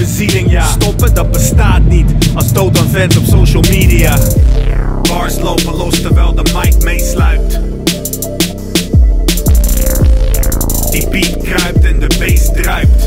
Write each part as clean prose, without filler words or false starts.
bezieling, ja. Stoppen, dat bestaat niet, als dood aan fans op social media. Bars lopen los terwijl de mic meesluipt. Die beat kruipt en de bass druipt.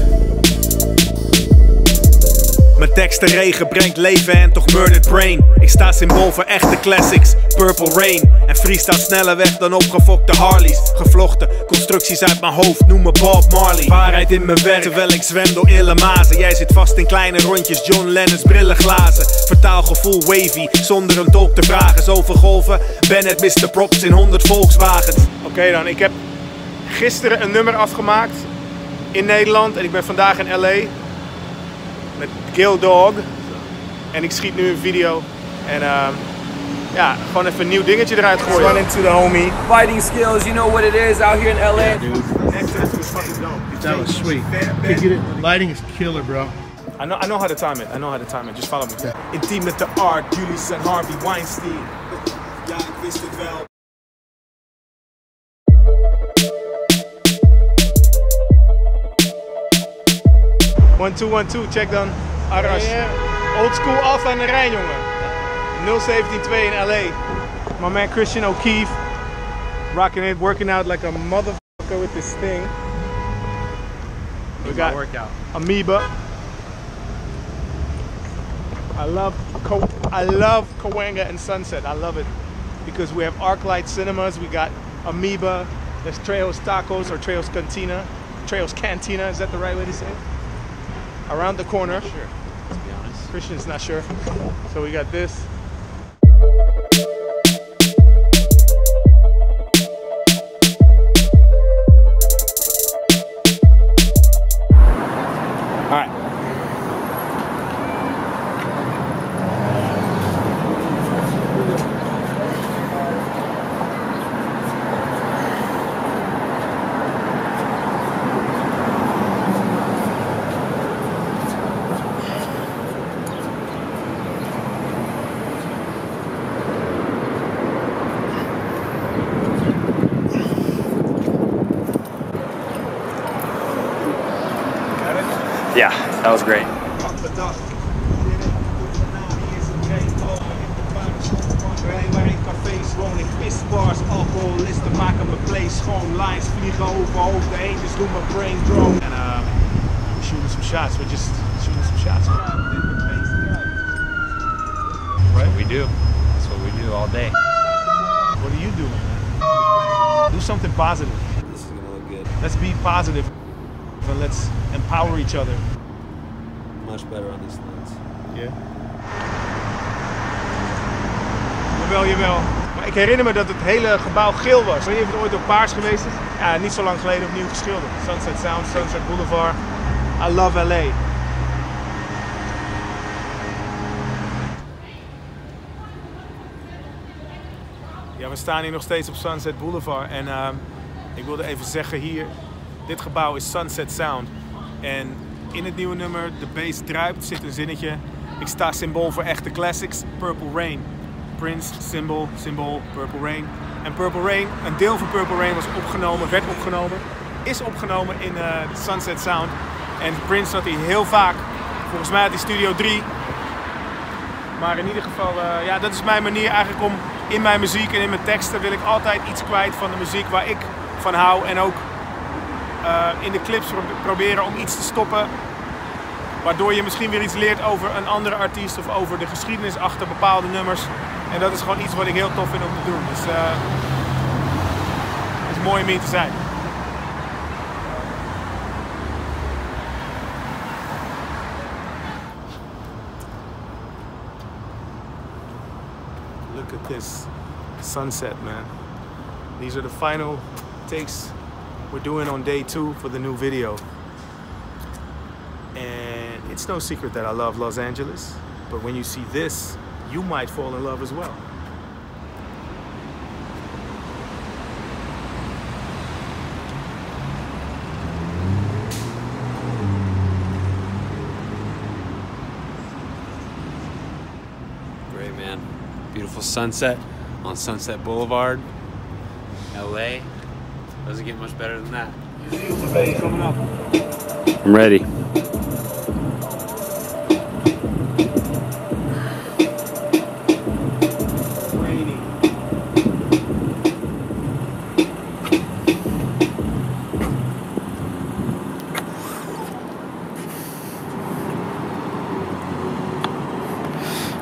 Mijn teksten regen brengt leven en toch murdered brain. Ik sta symbool voor echte classics, Purple Rain. En freestyle sneller weg dan opgefokte Harleys. Gevlochten constructies uit mijn hoofd, noem me Bob Marley. Waarheid in mijn werk, terwijl ik zwem door ille mazen. Jij zit vast in kleine rondjes, John Lennon's brillenglazen. Vertaalgevoel wavy, zonder een dolk te vragen. Zoveel golven, ben het Mr. Props in 100 Volkswagens. Oké dan, ik heb gisteren een nummer afgemaakt in Nederland. En ik ben vandaag in LA. Met Kill Dog. En ik schiet nu een video. En ja, gewoon even een nieuw dingetje eruit gooien. Run into the homie. Fighting skills, you know what it is out here in LA. Yeah, dude. Exodus was fucking dope. That was sweet. The lighting is killer, bro. I know how to time it. I know how to time it. Just follow me. Intiem met de art. Julius en Harvey Weinstein. Ja, ik wist het wel. 1, 2, 1, 2, check dan. Arras. Old school Alpha aan de Rijn, jongen. 017-2 in LA. My man Christian O'Keefe. Rocking it, working out like a motherfucker with this thing. We got Amoeba. I love Cahuenga and Sunset. I love it. Because we have ArcLight Cinemas, we got Amoeba, there's Trejo's Tacos or Trejo's Cantina. Trejo's Cantina, is that the right way to say it? Around the corner. Not sure, let's be honest. Christian's not sure. So we got this. All right. Yeah, that was great. Pisbars, alcoholisten maken mijn place schoon. Lines vliegen over hoofd, de heen, dus doe mijn brain drone. En we're shooting some shots, we're just shooting some shots. Right? We do. That's what we do all day. What are you doing, man? Do something positive. This is gonna look good. Let's be positive and let's empower each other. Much better on these lines. Yeah. Jawel, jawel. Maar ik herinner me dat het hele gebouw geel was. Ik weet niet of het ooit ook paars geweest is. Ja, niet zo lang geleden opnieuw geschilderd. Sunset Sound, Sunset Boulevard. I love LA. Ja, we staan hier nog steeds op Sunset Boulevard. En ik wilde even zeggen hier, dit gebouw is Sunset Sound. En in het nieuwe nummer, de bass druipt, zit een zinnetje. Ik sta symbool voor echte classics, Purple Rain. Prince, symbool, Purple Rain. En Purple Rain, een deel van Purple Rain werd opgenomen, is opgenomen in Sunset Sound. En Prince zat hier heel vaak, volgens mij had hij Studio 3. Maar in ieder geval, ja, dat is mijn manier eigenlijk om in mijn muziek en in mijn teksten wil ik altijd iets kwijt van de muziek waar ik van hou. En ook in de clips proberen om iets te stoppen. Waardoor je misschien weer iets leert over een andere artiest of over de geschiedenis achter bepaalde nummers. En dat is gewoon iets wat ik heel tof vind om te doen. Dus het is mooi om hier te zijn. Look at this sunset, man. These are the final takes we're doing on day 2 for the new video. And it's no secret that I love Los Angeles, but when you see this, you might fall in love as well. Great, man. Beautiful sunset on Sunset Boulevard, LA. Doesn't get much better than that. Coming up. I'm ready.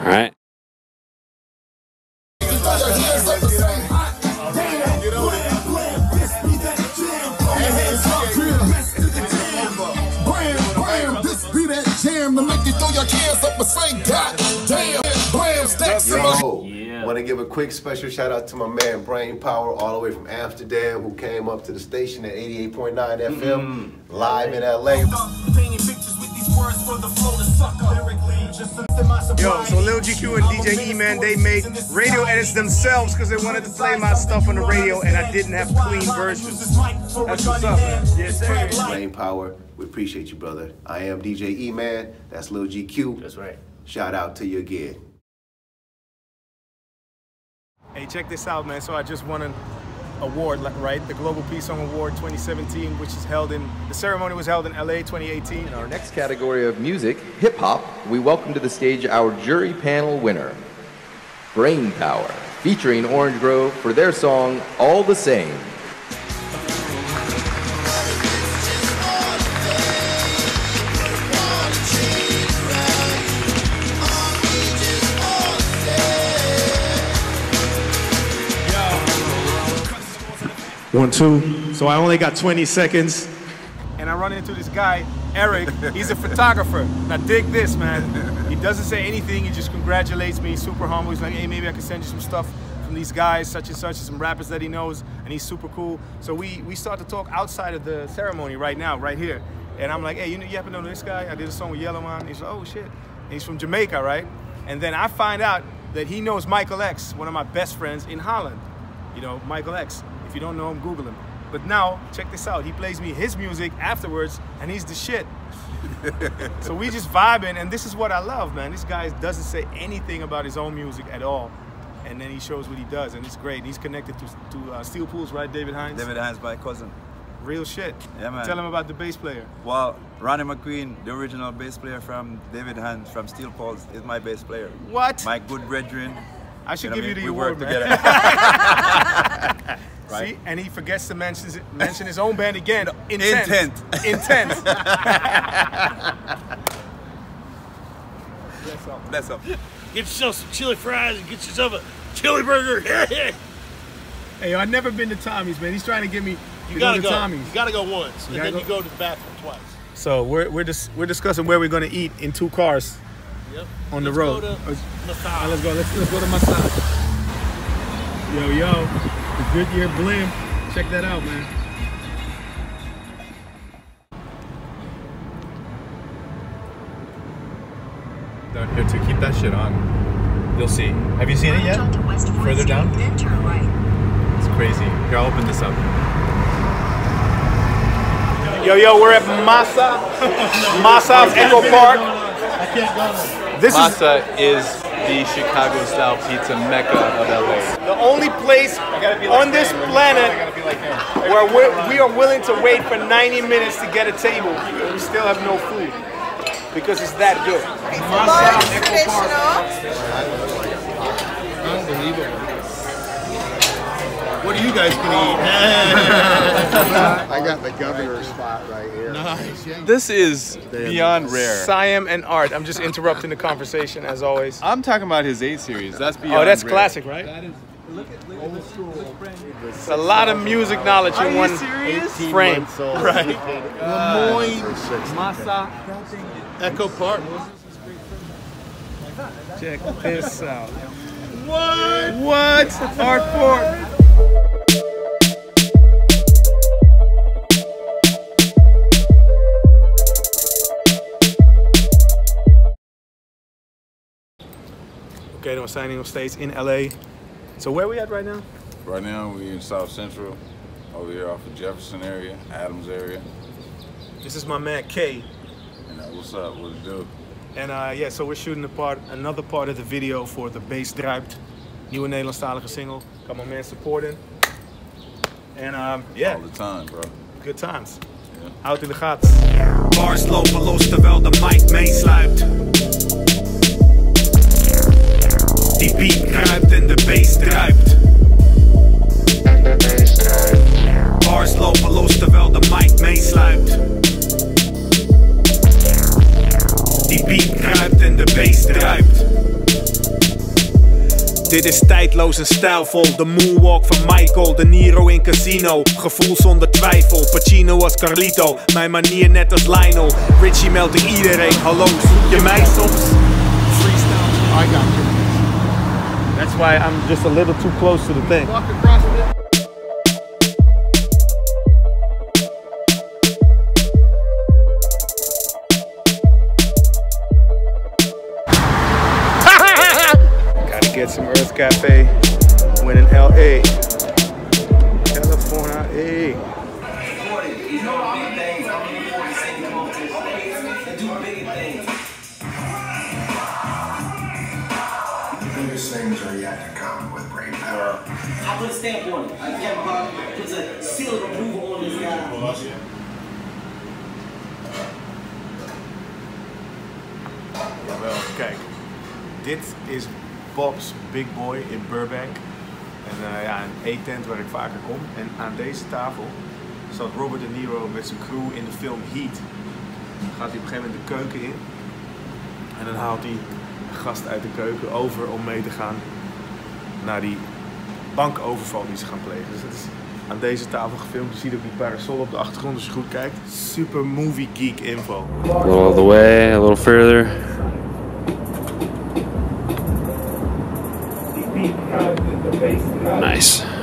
All right. I want to give a quick special shout out to my man Brain Power all the way from Amsterdam who came up to the station at 88.9 FM live in LA. Yo, so Lil GQ and DJ E-Man, they made radio edits themselves because they wanted to play my stuff on the radio and I didn't have clean versions. That's what's up, man. Yes, sir. Brain Power, we appreciate you, brother. I am DJ E-Man, that's Lil GQ. That's right. Shout out to you again. Hey, check this out, man. So I just won an award, right? The Global Peace Song Award 2017, which is held in, the ceremony was held in LA 2018. In our next category of music, hip hop, we welcome to the stage our jury panel winner, Brain Power, featuring Orange Grove for their song, All the Same. One, two. So I only got 20 seconds. And I run into this guy, Eric. He's a photographer. Now dig this, man. He doesn't say anything. He just congratulates me. He's super humble. He's like, hey, maybe I can send you some stuff from these guys, such and such, some rappers that he knows. And he's super cool. So we start to talk outside of the ceremony right now, right here. And I'm like, hey, you happen to know this guy? I did a song with Yellowman. He's like, oh, shit. And he's from Jamaica, right? And then I find out that he knows Michael X, one of my best friends in Holland. You know, Michael X. If you don't know him, Google him. But now, check this out. He plays me his music afterwards, and he's the shit. So we just vibing, and this is what I love, man. This guy doesn't say anything about his own music at all. And then he shows what he does, and it's great. And he's connected to Steel Pools, right, David Hines? David Hines, my cousin. Real shit. Yeah, man. Tell him about the bass player. Well, Ronnie McQueen, the original bass player from David Hines, from Steel Pulse, is my bass player. What? My good brethren. I should give you the we award, work man. together. Right. See, and he forgets to mention his own band again. Intent. Bless up. Get yourself some chili fries and get yourself a chili burger. Hey, I've never been to Tommy's, man. He's trying to get me You gotta to go. Tommy's. You gotta go once, and then go? you go to the bathroom twice. So we're discussing where we're gonna eat in two cars Yep. on the Let's road. Go to massage. Let's go. Let's go to massage. Yo, the Goodyear Blim. Check that out, man. Down here to keep that shit on. You'll see. Have you seen it yet? Further down? It's crazy. Here, I'll open this up. Yo, we're at Massa's Echo Park. This Masa is the Chicago-style pizza mecca of LA. the only place on this planet where we are willing to wait for 90 minutes to get a table. We still have no food because it's that good. Massa's Echo Park. Unbelievable. What are you guys gonna eat? I got the governor's spot right here. Nice. Yeah. This is beyond rare. Siam and Art. I'm just interrupting the conversation as always. I'm talking about his A series. That's beyond Oh, that's rare. classic, right? That is Old school. It's a lot of music knowledge in one frame. Right. Masa Echo Park. Check this out. What? Hardcore. Okay, then we're signing on stage in LA. So where are we at right now? Right now, we in South Central, over here off of Jefferson area, Adams area. This is my man K. And what's up? What it do? And yeah, so we're shooting another part of the video for The Bass Druipt. Nieuwe Nederlandstalige single. Got my man supporting. And yeah. All the time, bro. Good times. Yeah. Out in de gaten. Bars lopen los terwijl de mic meesluipt. Die beat kruipt en de bass druipt. Bars lopen los terwijl de mic meesluipt. Die beat kruipt en de bass druipt. Dit is tijdloos en stijlvol. De moonwalk van Michael, De Niro in Casino. Gevoel zonder twijfel, Pacino als Carlito. Mijn manier net als Lionel. Richie meldt in iedereen. Hallo, zoek je mij soms? Freestyle. I got you. That's why I'm just a little too close to the thing. Walk across it. Gotta get some Earth Cafe. When in LA. California, hey. Biggest things are yet to come with brain power. I put a stamp on it. Kevin Hart puts a seal of approval on this guy. Jawel, kijk. Dit is Bob's Big Boy in Burbank. En ja, een eettent waar ik vaker kom. En aan deze tafel zat Robert De Niro met zijn crew in de film Heat. Dan gaat hij op een gegeven moment de keuken in. En dan haalt hij een gast uit de keuken over om mee te gaan naar die bankoverval die ze gaan plegen. Dus dat is aan deze tafel gefilmd. Je ziet ook die parasol op de achtergrond als je goed kijkt. Super movie geek info. A little of the way, a little further. Nice.